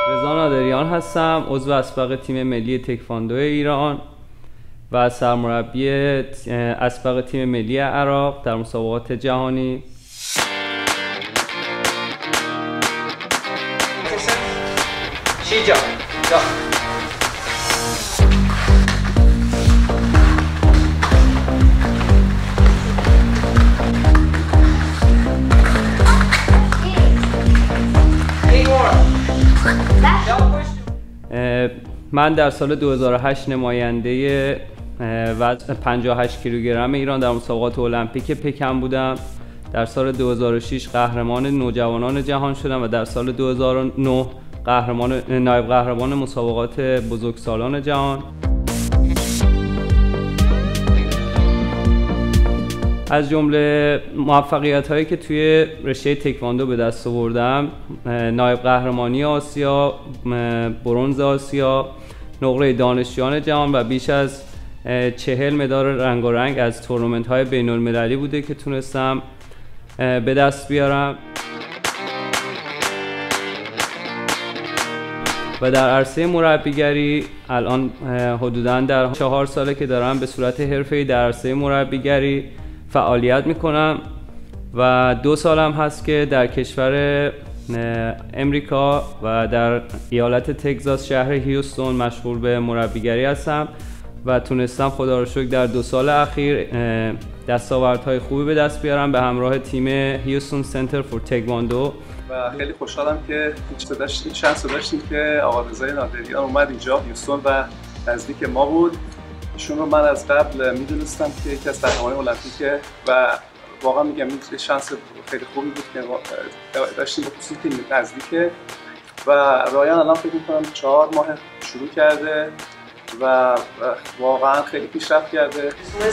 رضا نادریان هستم، عضو اسبق تیم ملی تکواندو ایران و سرمربی اسبق تیم ملی عراق در مسابقات جهانی. من در سال 2008 نماینده وزن 58 کیلوگرم ایران در مسابقات المپیک پکن بودم. در سال 2006 قهرمان نوجوانان جهان شدم و در سال 2009 نایب قهرمان مسابقات بزرگسالان جهان. از جمله موفقیت‌هایی که توی رشته تکواندو به دست آوردم، نایب قهرمانی آسیا، برنز آسیا، نقره دانشجویان جهان و بیش از 40 مدال رنگارنگ از تورنمنت‌های بین‌المللی بوده که تونستم به دست بیارم. و در عرصه مربیگری الان حدوداً در 4 ساله که دارم به صورت حرفه‌ای در عرصه مربیگری فعالیت میکنم و 2 سالم هست که در کشور امریکا و در ایالت تگزاس شهر هیوستون مشغول به مربیگری هستم و تونستم خدا رو شکر در 2 سال اخیر دستاوردهای خوبی به دست بیارم به همراه تیم هیوستون سنتر فور تکواندو. و خیلی خوشحالم که شانس داشتیم که آقا رضا نادریان اومد اینجا هیوستون و نزدیک ما بود. ایشون رو من از قبل میدونستم که یکی از قهرمانان المپیکه و واقعا میگم این شانس خیلی خوبی بود که داشتیم به خصوص تیم نزدیکه و رایان الان فکر می‌کنم 4 ماه شروع کرده و واقعا خیلی پیشرفت کرده.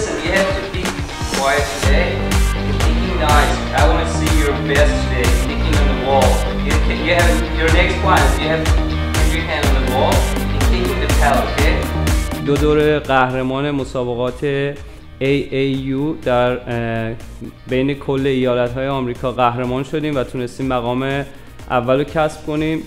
دو دور قهرمان مسابقات AAU در بین کل ایالت‌های آمریکا قهرمان شدیم و تونستیم مقام اول رو کسب کنیم.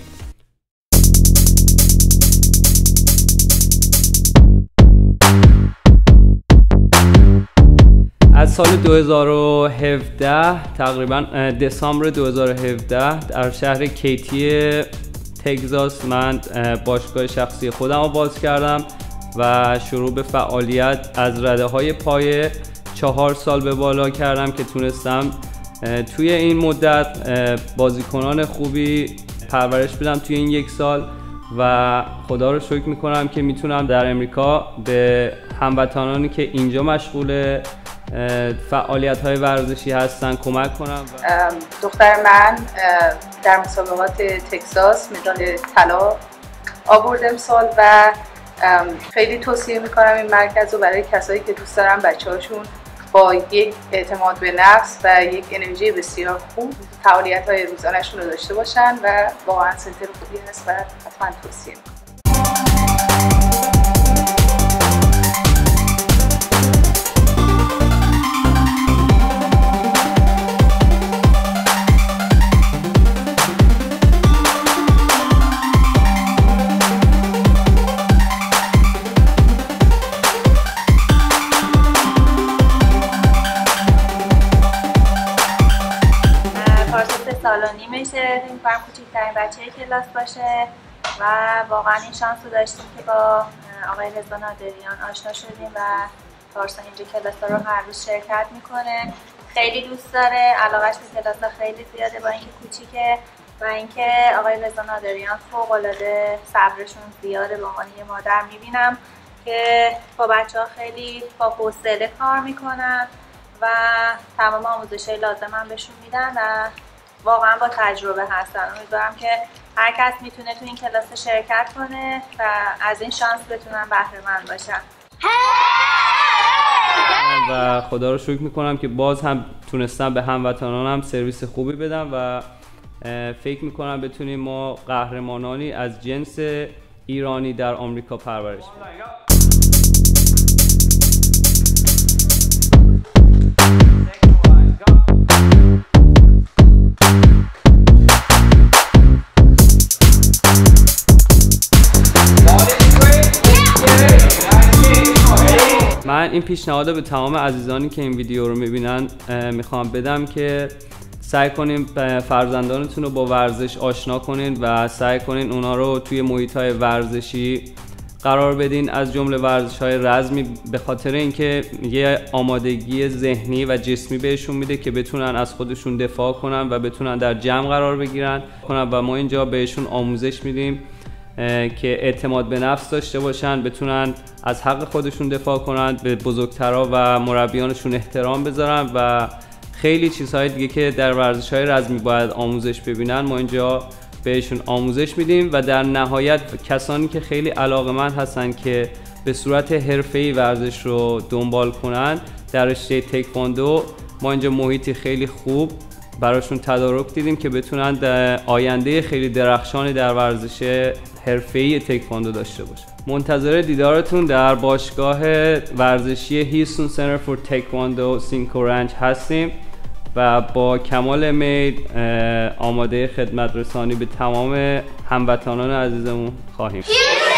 از سال 2017 تقریبا دسامبر 2017 در شهر کیتی تگزاس من باشگاه شخصی خودم رو باز کردم و شروع به فعالیت از رده‌های پایه 4 سال به بالا کردم که تونستم توی این مدت بازیکنان خوبی پرورش بدم توی این 1 سال و خدا رو شکر میکنم که میتونم در امریکا به هموطنانی که اینجا مشغول فعالیت‌های ورزشی هستن کمک کنم. دختر من در مسابقات تگزاس مدال طلا آورد امسال و خیلی توصیه میکنم این مرکز رو برای کسایی که دوست دارن بچه‌هاشون با یک اعتماد به نفس و یک انرژی بسیار خوب فعالیت‌های روزانه‌شون رو داشته باشن و واقعا سنتر خوبی هست و حتما توصیه میکنم. سالانیمشه فکر می‌کنم کوچکترین بچه کلاس باشه و واقعا این شانس رو داشتیم که با آقای رضا نادریان آشنا شدیم و پارسا اینجا کلاس‌ها رو هر روز شرکت میکنه. خیلی دوست داره، علاقه‌اش به کلاس‌ها خیلی زیاده با اینکه کوچیکه و اینکه آقای رضا نادریان فوق‌العاده صبرشون زیاده. به عنوان یه مادر می‌بینم که با بچه‌ها خیلی با حوصله کار میکنن و تمام آموزش‌های لازم هم بهشون میدن و واقعا با تجربه هستن. امیدوارم که هر کس میتونه تو این کلاس شرکت کنه و از این شانس بتونن بهره مند باشن. و خدا رو شکر میکنم که باز هم تونستم به هموطنانم سرویس خوبی بدم و فکر میکنم بتونیم ما قهرمانانی از جنس ایرانی در آمریکا پرورش بدیم. من این پیشنهاد به تمام عزیزانی که این ویدیو رو میبینن میخوام بدم که سعی کنین فرزندانتون رو با ورزش آشنا کنین و سعی کنین اونا رو توی محیط‌های ورزشی قرار بدین، از جمله ورزش‌های رزمی، به خاطر اینکه یه آمادگی ذهنی و جسمی بهشون میده که بتونن از خودشون دفاع کنن و بتونن در جمع قرار بگیرن و ما اینجا بهشون آموزش میدیم که اعتماد به نفس داشته باشن، بتونن از حق خودشون دفاع کنن، به بزرگترها و مربیانشون احترام بذارن و خیلی چیزهای دیگه که در ورزش‌های رزمی باید آموزش ببینن ما اینجا بهشون آموزش میدیم. و در نهایت کسانی که خیلی علاقه‌مند هستن که به صورت حرفه‌ای ورزش رو دنبال کنن در رشته تکواندو ما اینجا محیطی خیلی خوب براشون تدارک دیدیم که بتونن در آینده خیلی درخشانی در ورزش حرفه‌ای تکواندو داشته باشن. منتظر دیدارتون در باشگاه ورزشی هیستون سنتر فور تکواندو سینکو رنج هستیم و با کمال میل آماده خدمت رسانی به تمام هموطنان عزیزمون خواهیم.